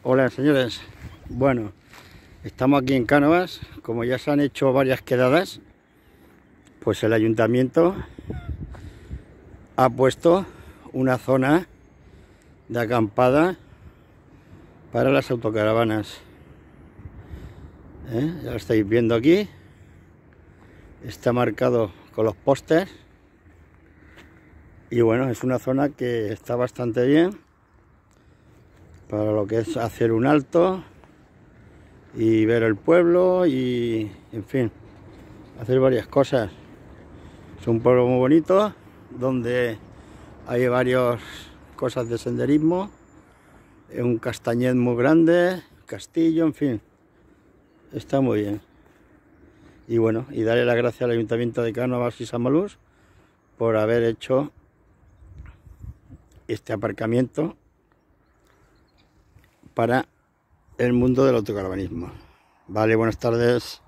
Hola señores, bueno, estamos aquí en Cánovas. Como ya se han hecho varias quedadas, pues el ayuntamiento ha puesto una zona de acampada para las autocaravanas. Ya lo estáis viendo aquí, está marcado con los pósters y bueno, es una zona que está bastante bien para lo que es hacer un alto y ver el pueblo y, en fin, hacer varias cosas. Es un pueblo muy bonito donde hay varias cosas de senderismo, un castañet muy grande, castillo, en fin, está muy bien. Y bueno, y darle las gracias al Ayuntamiento de Cánovas y Samalús por haber hecho este aparcamiento para el mundo del autocaravanismo. Vale, buenas tardes.